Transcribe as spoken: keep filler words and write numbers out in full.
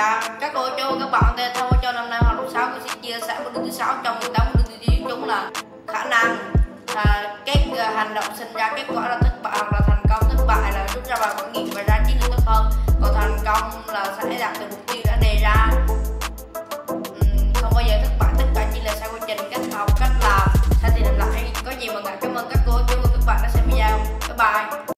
Chào các cô chú, các bạn tên Thông cho năm nay học lớp sáu, tôi sẽ chia sẻ một điều thứ sáu trong mười tám điều tiêu chí chúng là khả năng à, kết à, hành động sinh ra kết quả là thất bại hoặc là thành công. Thất bại là rút ra bài bản nghiệm và ra chiến lược tốt hơn, còn thành công là sẽ đạt được mục tiêu.